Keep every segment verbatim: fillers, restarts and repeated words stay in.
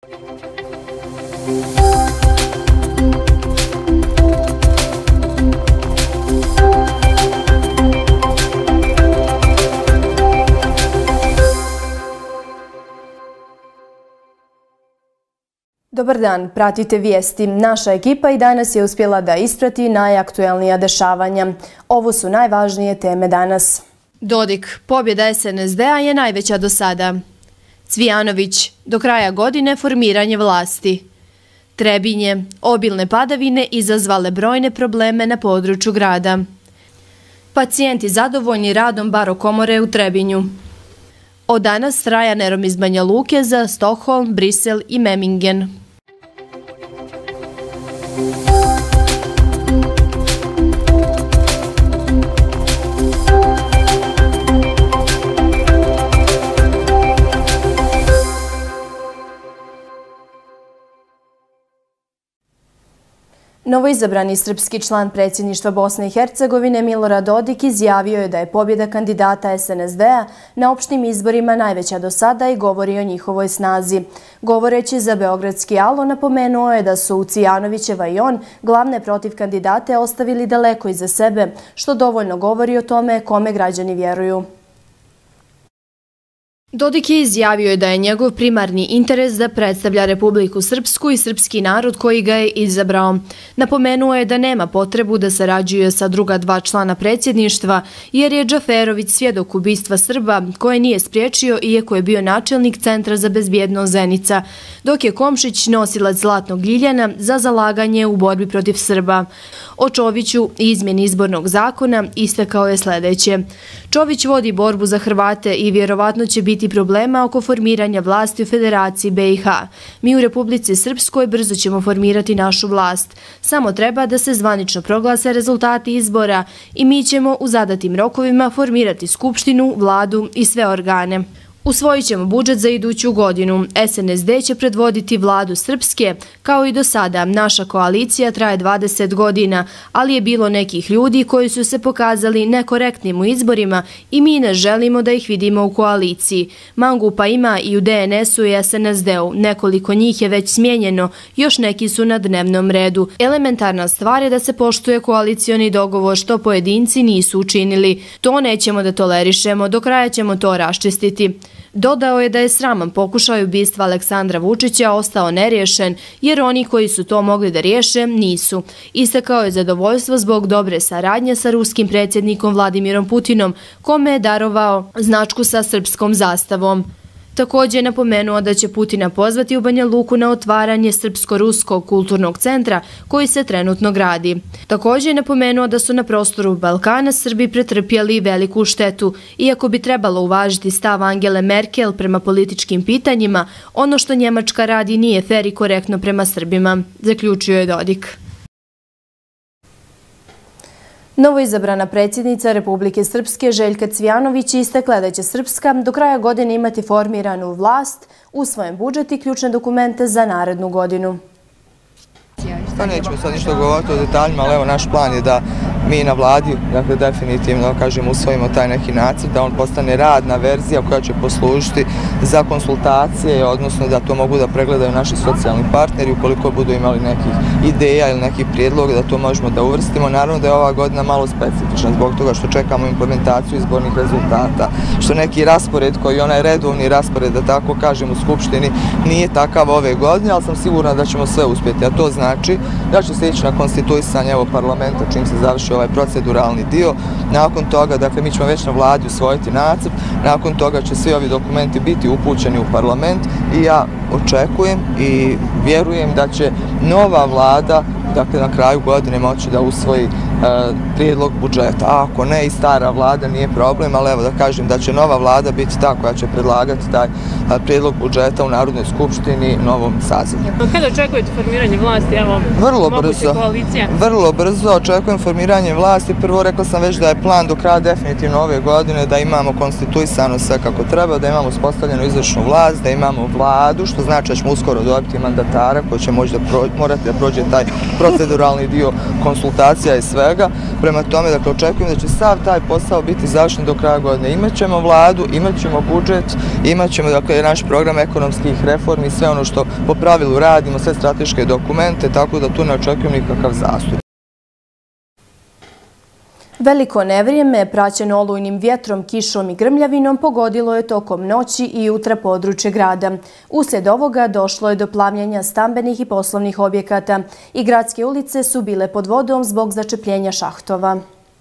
Dobar dan, pratite vijesti. Naša ekipa i danas je uspjela da isprati najaktuelnija dešavanja. Ovo su najvažnije teme danas. Dodik, pobjeda S N S D-a je najveća do sada. Cvijanović, do kraja godine formiranje vlasti. Trebinje, obilne padavine izazvale brojne probleme na području grada. Pacijenti zadovoljni radom barokomore u Trebinju. Od danas Ryanair iz Banja Luke za Stockholm, Brisel i Memmingen. Novoizabrani srpski član predsjedništva Bosne i Hercegovine Milorad Dodik izjavio je da je pobjeda kandidata S N S D-a na opštim izborima najveća do sada i govori o njihovoj snazi. Govoreći za Beogradski Alo, napomenuo je da su Cvijanovićeva i on glavne protiv kandidate ostavili daleko iza sebe, što dovoljno govori o tome kome građani vjeruju. Dodik je izjavio da je njegov primarni interes da predstavlja Republiku Srpsku i srpski narod koji ga je izabrao. Napomenuo je da nema potrebu da sarađuje sa druga dva člana predsjedništva, jer je Džaferović svjedok ubistva Srba koje nije spriječio iako je bio načelnik Centra za bezbjednost Zenica, dok je Komšić nosilac Zlatnog ljiljana za zalaganje u borbi protiv Srba. O Čoviću i izmjeni izbornog zakona istakao je sljedeće. Čović vodi borbu za Hrvate i vjerovatno će biti problema oko formiranja vlasti u Federaciji B i H. Mi u Republici Srpskoj brzo ćemo formirati našu vlast. Samo treba da se zvanično proglase rezultati izbora i mi ćemo u zadatim rokovima formirati skupštinu, vladu i sve organe. Usvojit ćemo budžet za iduću godinu. S N S D će predvoditi vladu Srpske. Kao i do sada, naša koalicija traje dvadeset godina, ali je bilo nekih ljudi koji su se pokazali nekorektnim u izborima i mi ne želimo da ih vidimo u koaliciji. Mangupa ima i u D N S-u i S N S D-u. Nekoliko njih je već smijenjeno, još neki su na dnevnom redu. Elementarna stvar je da se poštuje koalicioni dogovor što pojedinci nisu učinili. To nećemo da tolerišemo, do kraja ćemo to raščistiti. Dodao je da je sraman pokušaj ubistva Aleksandra Vučića ostao neriješen, jer oni koji su to mogli da riješe nisu. Istakao je zadovoljstvo zbog dobre saradnje sa ruskim predsjednikom Vladimirom Putinom, kome je darovao značku sa srpskom zastavom. Također je napomenuo da će Putina pozvati u Banja Luku na otvaranje Srpsko-ruskog kulturnog centra koji se trenutno gradi. Također je napomenuo da su na prostoru Balkana Srbi pretrpjeli veliku štetu. Iako bi trebalo uvažiti stav Angele Merkel prema političkim pitanjima, ono što Njemačka radi nije fer i korektno prema Srbima, zaključio je Dodik. Novoizabrana predsjednica Republike Srpske Željka Cvijanović istakla da će Srpska do kraja godine imati formiranu vlast, usvojen budžet i ključne dokumente za narednu godinu. Pa nećemo sad ništa govoriti o detaljima, ali evo naš plan je da mi na vladi, dakle definitivno kažem usvojimo taj neki nacrt, da on postane radna verzija koja će poslužiti za konsultacije, odnosno da to mogu da pregledaju naši socijalni partneri ukoliko budu imali nekih ideja ili nekih prijedloga da to možemo da uvrstimo. Naravno da je ova godina malo specifična zbog toga što čekamo implementaciju izbornih rezultata, što neki raspored koji onaj redovni raspored, da tako kažem, u Skupštini nije takav ove godine, ali sam sigurna da ćemo sve uspjeti, a to znači da će se ići na konstituisanje evo parlamenta čim se završi ovaj proceduralni dio. Nakon toga, dakle, mi ćemo već na vladi usvojiti nacrt, nakon toga će svi ovi dokumenti biti upućeni u parlament i ja očekujem i vjerujem da će nova vlada, dakle, na kraju godine moći da usvoji prijedlog budžeta. A ako ne, i stara vlada nije problem, ali evo da kažem da će nova vlada biti ta koja će predlagati taj prijedlog budžeta u Narodnoj skupštini novom sazivu. Kada očekujete formiranje vlasti? Evo, vrlo brzo. Vrlo brzo očekujem formiranje vlasti. Prvo rekla sam već da je plan do kraja definitivno ove godine da imamo konstituisano sve kako treba, da imamo uspostavljenu izvršnu vlast, da imamo vladu, što znači da ćemo uskoro dobiti mandatara koji će morati da prođe taj proceduralni dio konsultacija i sve. svega. Prema tome, dakle, očekujem da će sav taj posao biti završen do kraja godine. Imaćemo vladu, imaćemo budžet, imaćemo, dakle, naš program ekonomskih reformi, sve ono što po pravilu radimo, sve strateške dokumente, tako da tu ne očekujem nikakav zastoj. Veliko nevrijeme, praćeno olujnim vjetrom, kišom i grmljavinom, pogodilo je tokom noći i jutra područje grada. Uslijed ovoga došlo je do plavljenja stambenih i poslovnih objekata i gradske ulice su bile pod vodom zbog začepljenja šahtova.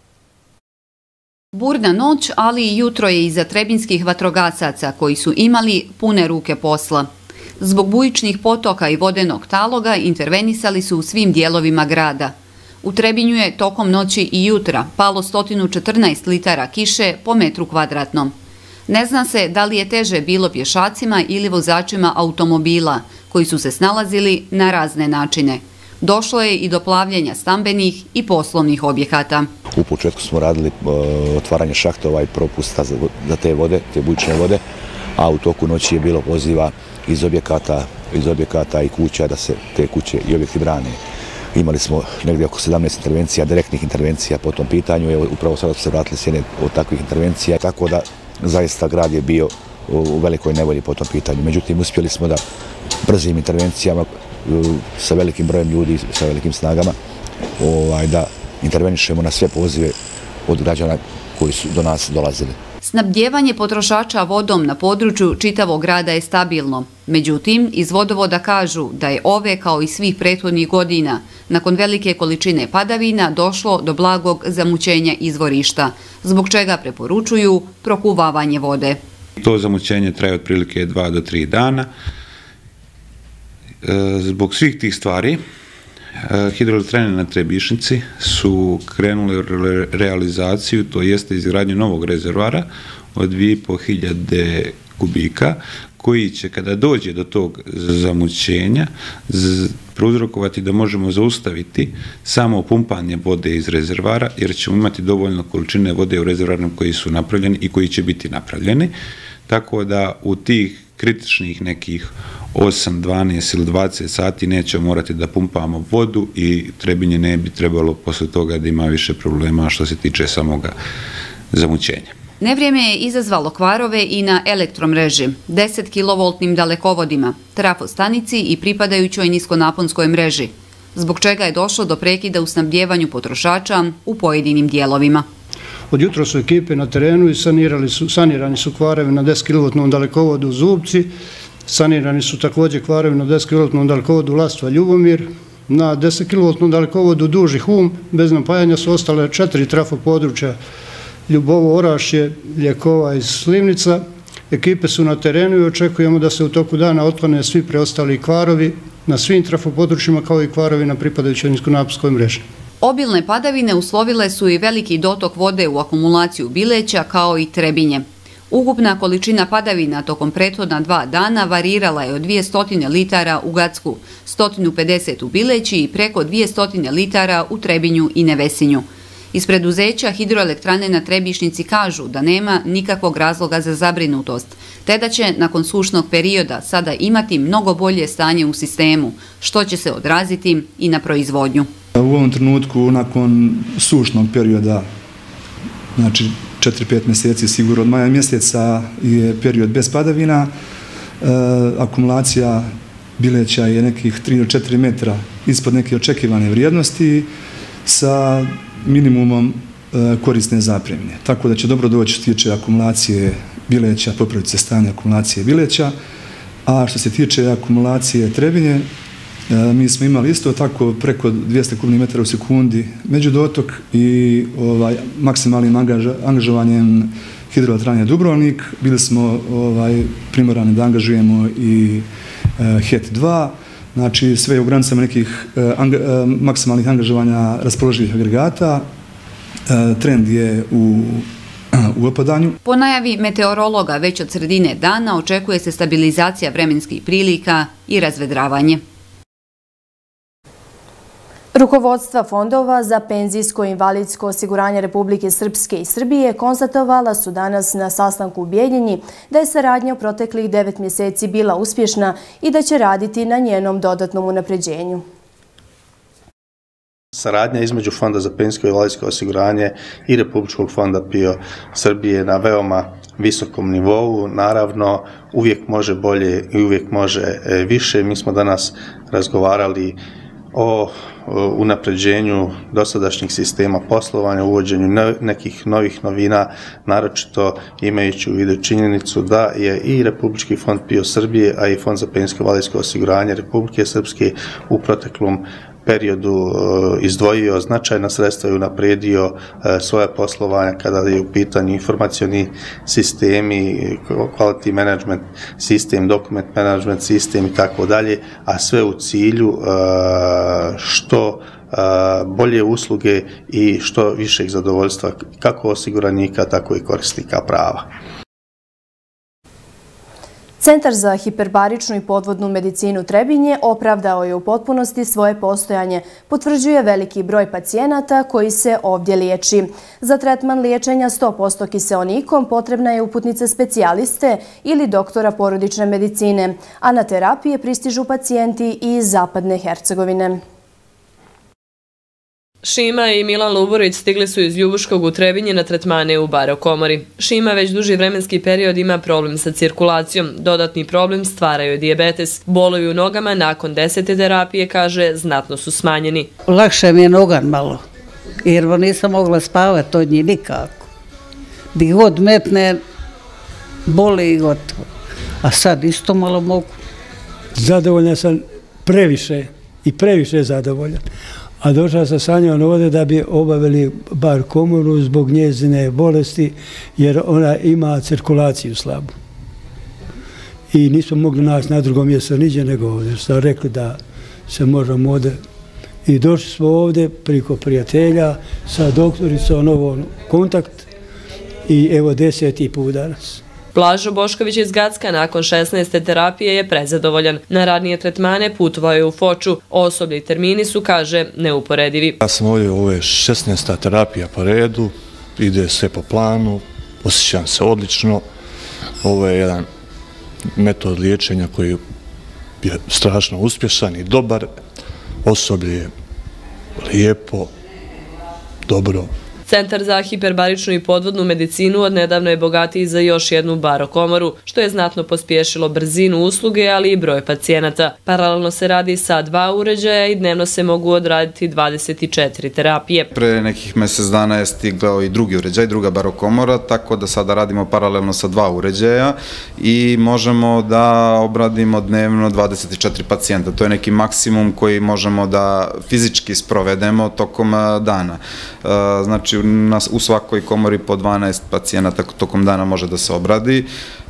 Burna noć, ali i jutro je iza trebinskih vatrogasaca koji su imali pune ruke posla. Zbog bujičnih potoka i vodenog taloga intervenisali su u svim dijelovima grada. U Trebinju je tokom noći i jutra palo sto četrnaest litara kiše po metru kvadratnom. Ne zna se da li je teže bilo pješacima ili vozačima automobila, koji su se snalazili na razne načine. Došlo je i do plavljenja stambenih i poslovnih objekata. U početku smo radili otvaranje šahtova i propusta za te vode, te bujične vode, a u toku noći je bilo poziva iz objekata, iz objekata i kuća da se te kuće i objekti brane. Imali smo negdje oko sedamnaest intervencija, direktnih intervencija po tom pitanju. Evo, upravo sada su se vratili s jedne od takvih intervencija, tako da zaista grad je bio u velikoj nevolji po tom pitanju. Međutim, uspjeli smo da brzim intervencijama sa velikim brojem ljudi, sa velikim snagama, ovaj, da intervenišemo na sve pozive od građana koji su do nas dolazili. Snabdijevanje potrošača vodom na području čitavog grada je stabilno. Međutim, iz vodovoda kažu da je ove, kao i svih prethodnih godina, nakon velike količine padavina došlo do blagog zamućenja izvorišta, zbog čega preporučuju prokuvavanje vode. To zamućenje traje otprilike dva do tri dana. Zbog svih tih stvari, hidroelektrane na Trebišnici su krenule u realizaciju, to jeste izgradnju novog rezervara od dvije i pol hiljade kubika, koji će, kada dođe do tog zamućenja, prouzrokovati da možemo zaustaviti samo pumpanje vode iz rezervara, jer ćemo imati dovoljno količine vode u rezervarima koji su napravljeni i koji će biti napravljeni. Tako da u tih kritičnih nekih osam, dvanaest ili dvadeset sati nećemo morati da pumpamo vodu i Trebinje ne bi trebalo posle toga da ima više problema što se tiče samoga zamućenja. Nevrijeme je izazvalo kvarove i na elektromreži, deset kilovoltnim dalekovodima, trafostanici i pripadajućoj niskonaponskoj mreži, zbog čega je došlo do prekida u snabdijevanju potrošača u pojedinim dijelovima. Od jutra su ekipe na terenu i sanirali su, sanirani su kvarevi na deset kilovoltnom dalekovodu u Zubci, sanirani su također kvarevi na deset kilovoltnom dalekovodu Lastva Ljubomir, na deset kilovoltnom dalekovodu Duži Hum, bez napajanja su ostale četiri trafo područja Ljubovo, Orašje, Ljekova i Slivnica. Ekipe su na terenu i očekujemo da se u toku dana otklone svi preostali kvarovi na svim trafo područjima kao i kvarovi na pripadajućoj niskonaponskoj mreži. Obilne padavine uslovile su i veliki dotok vode u akumulaciju Bileća kao i Trebinje. Ukupna količina padavina tokom prethodna dva dana varirala je od dvjesto litara u Gacku, sto pedeset u Bileći i preko dvjesto litara u Trebinju i Nevesinju. Iz preduzeća hidroelektrane na Trebišnici kažu da nema nikakvog razloga za zabrinutost, te da će nakon sušnog perioda sada imati mnogo bolje stanje u sistemu, što će se odraziti i na proizvodnju. U ovom trenutku, nakon sušnog perioda, znači četiri pet mjeseci, sigurno od maja mjeseca je period bez padavina, e, akumulacija Bileća je nekih tri do četiri metra ispod neke očekivane vrijednosti sa minimumom e, korisne zapremine. Tako da će dobro doći što se tiče akumulacije Bileća, popraviti se stanje akumulacije Bileća, a što se tiče akumulacije Trebinje, e, mi smo imali isto tako preko dvjesto kubnih metara u sekundi međudotok i ovaj, maksimalnim angaž, angažovanjem hidroelektrane Dubrovnik. Bili smo ovaj, primorani da angažujemo i e, H E T dva, znači sve u granicama nekih e, anga, e, maksimalnih angažovanja raspoloživih agregata. E, trend je u, u opadanju. Po najavi meteorologa već od sredine dana očekuje se stabilizacija vremenskih prilika i razvedravanje. Rukovodstva fondova za penzijsko i invalidsko osiguranje Republike Srpske i Srbije konstatovala su danas na sastanku u Bijeljini da je saradnja u proteklih devet mjeseci bila uspješna i da će raditi na njenom dodatnom unapređenju. Saradnja između Fonda za penzijsko i invalidsko osiguranje i Republičkog fonda P I O Srbije na veoma visokom nivou. Naravno, uvijek može bolje i uvijek može više. Mi smo danas razgovarali o unapređenju dosadašnjih sistema poslovanja, uvođenju nekih novih novina, naročito imajući u vidu činjenicu da je i Republički fond P I O Srbije, a i Fond za penzijsko i invalidsko osiguranje Republike Srpske u proteklom periodu izdvojio značajna sredstva i unapredio svoje poslovanje kada je u pitanju informacioni sistemi, quality management sistem, document management sistem i tako dalje, a sve u cilju što bolje usluge i što višeg zadovoljstva kako osiguranika, tako i korisnika prava. Centar za hiperbaričnu i podvodnu medicinu Trebinje opravdao je u potpunosti svoje postojanje, potvrđuje veliki broj pacijenata koji se ovdje liječi. Za tretman liječenja sto posto kiseonikom potrebna je uputnica specijaliste ili doktora porodične medicine, a na terapije pristižu pacijenti iz Zapadne Hercegovine. Šima i Milan Luburić stigli su iz Ljubuškog u Trebinje na tretmane u Baro komori. Šima već duži vremenski period ima problem sa cirkulacijom. Dodatni problem stvaraju dijabetes. Bolovi u nogama nakon desete terapije, kaže, znatno su smanjeni. Lakše mi je nogan malo, jer nisam mogla spavati od njih nikako. Di god metne, boli i gotovo. A sad isto malo mogu. Zadovoljan sam previše i previše zadovoljan. A došao sam sa njom ovdje da bi obavili bar komoru zbog njezine bolesti, jer ona ima cirkulaciju slabu. I nismo mogli naći na drugom mjestu niđe nego ovdje. Smo rekli da se možemo ovdje. I došli smo ovdje priko prijatelja sa doktoricom ovom kontakt i evo deseti put danas. Blažo Bošković iz Gacka nakon šesnaeste terapije je prezadovoljan. Na radnije tretmane putovao je u Foču. Osoblje i termini su, kaže, neuporedivi. Ja sam ovdje, ovo je šesnaesta terapija po redu, ide sve po planu, osjećam se odlično. Ovo je jedan metod liječenja koji je strašno uspješan i dobar. Osoblje je lijepo, dobro. Centar za hiperbaričnu i podvodnu medicinu odnedavno je bogatiji za još jednu Baro komoru, što je znatno pospješilo brzinu usluge, ali i broj pacijenata. Paralelno se radi sa dva uređaja i dnevno se mogu odraditi dvadeset četiri terapije. Pre nekih mjesec dana je stigao i drugi uređaj, druga Baro komora, tako da sada radimo paralelno sa dva uređaja i možemo da obradimo dnevno dvadeset četiri pacijenta. To je neki maksimum koji možemo da fizički sprovedemo tokom dana. Znači, u svakoj komori po dvanaest pacijenata tokom dana može da se obradi.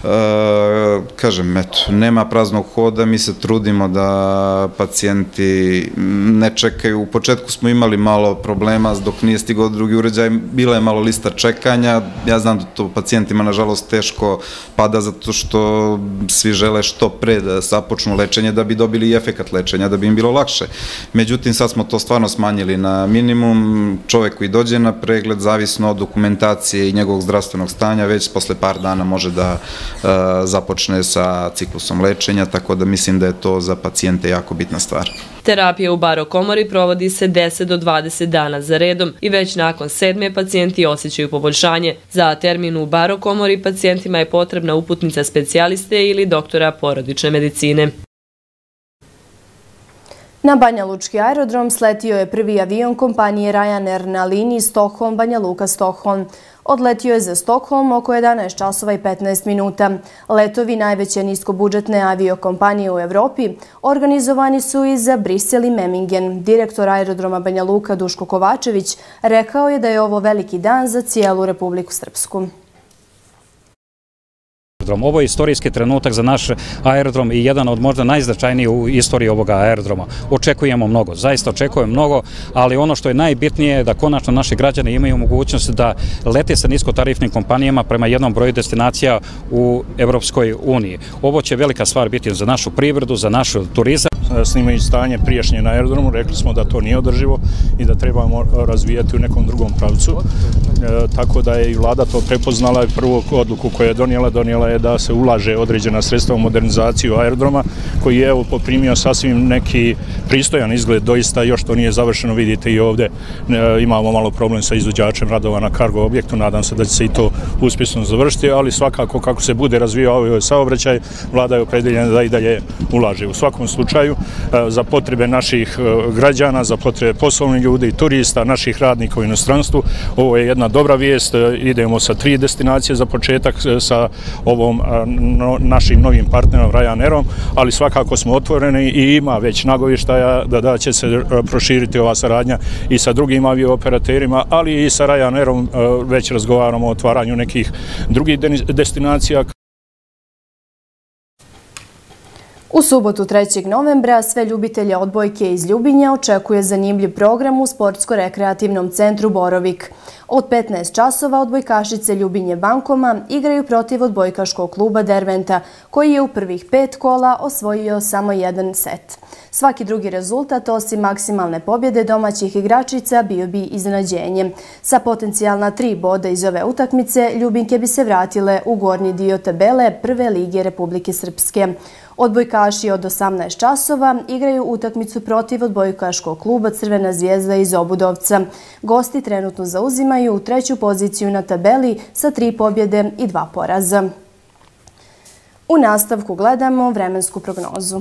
Kažem, eto, nema praznog hoda, mi se trudimo da pacijenti ne čekaju. U početku smo imali malo problema dok nije stigao drugi uređaj, bila je malo lista čekanja. Ja znam da to pacijentima nažalost teško pada zato što svi žele što pre da započnu lečenje da bi dobili i efekat lečenja, da bi im bilo lakše. Međutim, sad smo to stvarno smanjili na minimum. Čovjek koji dođe na pregled, zavisno od dokumentacije i njegovog zdravstvenog stanja, već posle par dana može da započne sa ciklusom lečenja, tako da mislim da je to za pacijente jako bitna stvar. Terapija u Baro komori provodi se deset do dvadeset dana za redom i već nakon sedme pacijenti osjećaju poboljšanje. Za termin u Baro komori pacijentima je potrebna uputnica specijaliste ili doktora porodične medicine. Na Banja Lučki aerodrom sletio je prvi avion kompanije Ryanair na liniji Stockholm-Banja Luka-Stockholm. Odletio je za Stockholm oko jedanaest časova i petnaest minuta. Letovi najveće niskobudžetne aviokompanije u Evropi organizovani su i za Brisel i Memmingen. Direktor aerodroma Banja Luka Duško Kovačević rekao je da je ovo veliki dan za cijelu Republiku Srpsku. Ovo je istorijski trenutak za naš aerodrom i jedan od možda najznačajnijih u istoriji ovoga aerodroma. Očekujemo mnogo, zaista očekujemo mnogo, ali ono što je najbitnije je da konačno naši građani imaju mogućnost da lete sa niskotarifnim kompanijama prema jednom broju destinacija u Evropskoj uniji. Ovo će velika stvar biti za našu privredu, za naš turizam. snimajući stanje prijašnje na aerodromu, rekli smo da to nije održivo i da trebamo razvijati u nekom drugom pravcu. Tako da je i vlada to prepoznala i prvu odluku koju je donijela, donijela je da se ulaže određena sredstva u modernizaciju aerodroma, koji je evo poprimio sasvim neki pristojan izgled, doista još to nije završeno, vidite i ovdje imamo malo problem sa izvođačem radova na kargo objektu, nadam se da će se i to uspješno završiti, ali svakako kako se bude razvijao ovaj saobraćaj, vlada je opredeljena da i dalje ulaže. U svakom slučaju, za potrebe naših građana, za potrebe poslovnih ljudi, turista, naših radnika u inostranstvu, ovo je jedna dobra vijest, idemo sa tri destinacije za početak sa ovom našim novim partnerom Ryanairom, ali svakako smo otvoreni i ima već nagovještaja da će se proširiti ova saradnja i sa drugim aviooperaterima, ali i sa Ryanairom već razgovaramo o otvaranju nekih drugih destinacija. U subotu trećeg novembra sve ljubitelje odbojke iz Ljubinja očekuje zanimljiv program u Sportsko-rekreativnom centru Borovik. Od petnaest časova odbojkašice Ljubinje Bankoma igraju protiv odbojkaškog kluba Derventa, koji je u prvih pet kola osvojio samo jedan set. Svaki drugi rezultat, osim maksimalne pobjede domaćih igračica, bio bi iznenađenje. Sa potencijalna tri boda iz ove utakmice, Ljubinke bi se vratile u gornji dio tabele Prve lige Republike Srpske. Odbojkaši od osamnaest časova igraju utakmicu protiv odbojkaškog kluba Crvena zvijezda iz Obudovca. Gosti trenutno zauzimaju treću poziciju na tabeli sa tri pobjede i dva poraza. U nastavku gledamo vremensku prognozu.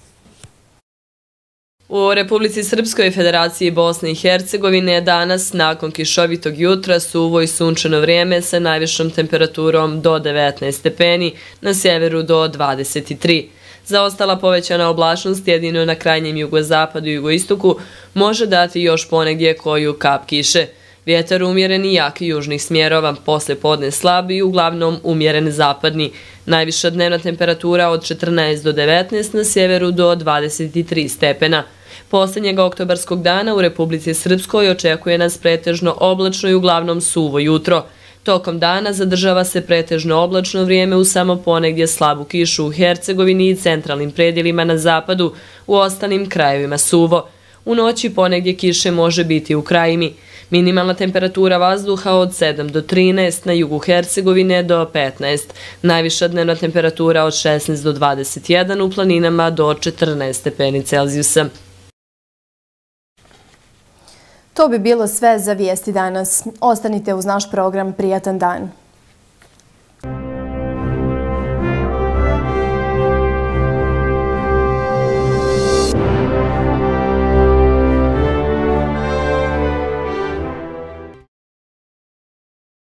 U Republici Srpskoj i Federaciji Bosne i Hercegovine je danas, nakon kišovitog jutra, suvo i sunčano vrijeme sa najvišom temperaturom do devetnaest stepeni, na sjeveru do dvadeset tri. Za ostala povećana oblačnost jedino na krajnjem jugozapadu i jugoistoku može dati još ponegdje koju kap kiše. Vjetar umjeren i jak južnih smjerova, posle podne slab i uglavnom umjeren zapadni. Najviša dnevna temperatura od četrnaest do devetnaest, na sjeveru do dvadeset tri stepena. Posljednjeg oktobarskog dana u Republici Srpskoj očekuje nas pretežno oblačno i uglavnom suvo jutro. Tokom dana zadržava se pretežno oblačno vrijeme u samo ponegdje slabu kišu u Hercegovini i centralnim predjelima na zapadu, u ostalim krajevima suvo. U noći ponegdje kiše može biti u Krajini. Minimalna temperatura vazduha od sedam do trinaest, na jugu Hercegovine do petnaest. Najviša dnevna temperatura od šesnaest do dvadeset jedan, u planinama do četrnaest stepeni Celzijusa. To bi bilo sve za vijesti danas. Ostanite uz naš program. Prijatan dan.